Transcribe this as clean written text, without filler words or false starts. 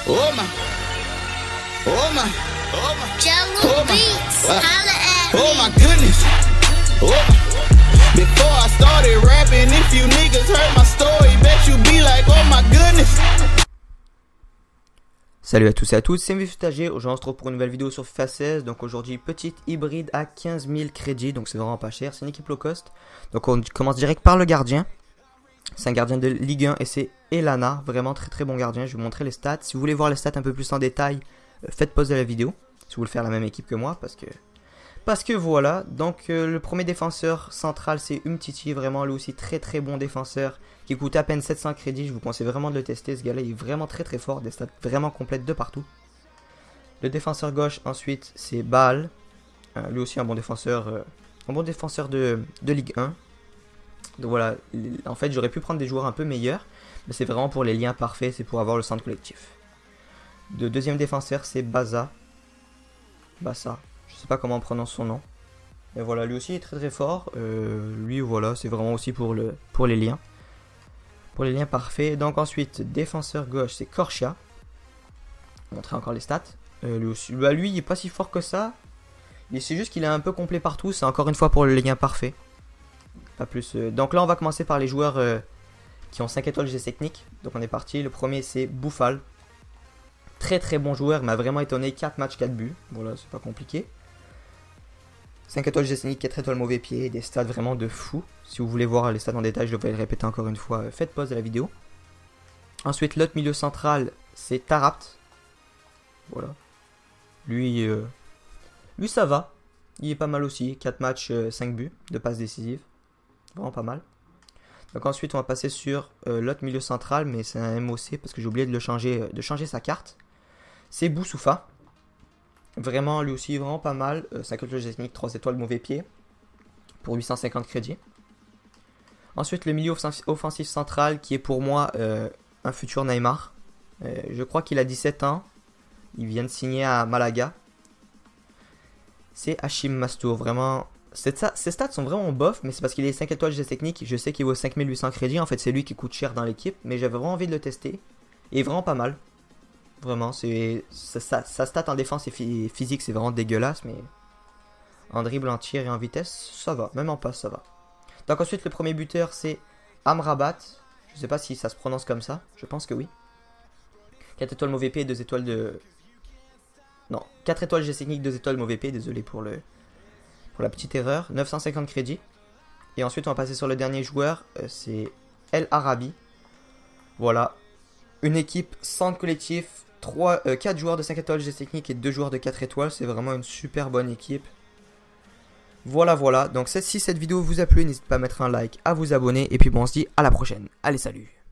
Oh my, oh my, oh my, Jello Beats, holla at oh me. my goodness. Oh my. Before I started rapping, if you niggas heard my story, bet you be like, oh my goodness. Salut à tous et à toutes, c'est Mifutagé. Aujourd'hui on se retrouve pour une nouvelle vidéo sur FIFA 16. Donc aujourd'hui petite hybride à 15 000 crédits, donc c'est vraiment pas cher, c'est une équipe low cost. Donc on commence direct par le gardien. C'est un gardien de Ligue 1 et c'est Elana, vraiment très bon gardien. Je vais vous montrer les stats. Si vous voulez voir les stats un peu plus en détail, faites pause à la vidéo. Si vous voulez faire la même équipe que moi, parce que voilà. Donc le premier défenseur central c'est Umtiti, vraiment lui aussi très bon défenseur qui coûte à peine 700 crédits. Je vous conseille vraiment de le tester, ce gars là il est vraiment très fort, des stats vraiment complètes de partout. Le défenseur gauche ensuite c'est Baal, lui aussi un bon défenseur de Ligue 1. Donc voilà, en fait j'aurais pu prendre des joueurs un peu meilleurs, mais c'est vraiment pour les liens parfaits, c'est pour avoir le centre collectif. Le deuxième défenseur c'est Bassa, je sais pas comment on prononce son nom. Mais voilà, lui aussi est très fort. Lui voilà, c'est vraiment aussi pour les liens. Pour les liens parfaits. Donc ensuite, défenseur gauche, c'est Korchia. Je vais montrer encore les stats. Lui aussi, lui il est pas si fort que ça. C'est juste qu'il est un peu complet partout. C'est encore une fois pour les liens parfaits. Pas plus. Donc là on va commencer par les joueurs qui ont 5 étoiles GS technique. Donc on est parti. Le premier c'est Bouffal. Très bon joueur, il m'a vraiment étonné. 4 matchs, 4 buts. Voilà, c'est pas compliqué. 5 étoiles GS, 4 étoiles mauvais pied, des stats vraiment de fou. Si vous voulez voir les stats en détail, je vais le répéter encore une fois, faites pause à la vidéo. Ensuite, l'autre milieu central, c'est Tarapt. Voilà. Lui ça va. Il est pas mal aussi. 4 matchs, 5 buts, de passes décisives. Vraiment pas mal. Donc ensuite, on va passer sur l'autre milieu central, mais c'est un MOC parce que j'ai oublié de changer sa carte. C'est Boussoufa. Vraiment, lui aussi, vraiment pas mal. 5 étoiles technique, 3 étoiles mauvais pied. Pour 850 crédits. Ensuite, le milieu offensif central qui est pour moi un futur Neymar. Je crois qu'il a 17 ans. Il vient de signer à Malaga. C'est Hachim Mastour. Vraiment, ses stats sont vraiment bof, mais c'est parce qu'il est 5 étoiles technique. Je sais qu'il vaut 5800 crédits. En fait, c'est lui qui coûte cher dans l'équipe. Mais j'avais vraiment envie de le tester. Il est vraiment pas mal. Vraiment, sa stat en défense et physique, c'est vraiment dégueulasse, mais en dribble, en tir et en vitesse, ça va. Même en passe, ça va. Donc ensuite, le premier buteur, c'est Amrabat. Je sais pas si ça se prononce comme ça. Je pense que oui. 4 étoiles mauvais pied, 2 étoiles de... Non, 4 étoiles GS technique, 2 étoiles mauvais pied. Désolé pour la petite erreur. 950 crédits. Et ensuite, on va passer sur le dernier joueur. C'est El Arabi. Voilà. Une équipe sans collectif. 4 joueurs de 5 étoiles GS technique et 2 joueurs de 4 étoiles. C'est vraiment une super bonne équipe. Voilà. Donc si cette vidéo vous a plu, n'hésitez pas à mettre un like, à vous abonner. Et puis bon, on se dit à la prochaine. Allez, salut.